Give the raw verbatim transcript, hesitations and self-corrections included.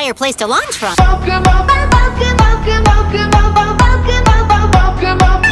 higher place to launch from. Welcome, welcome, welcome, welcome, welcome, welcome, welcome, welcome, welcome, welcome.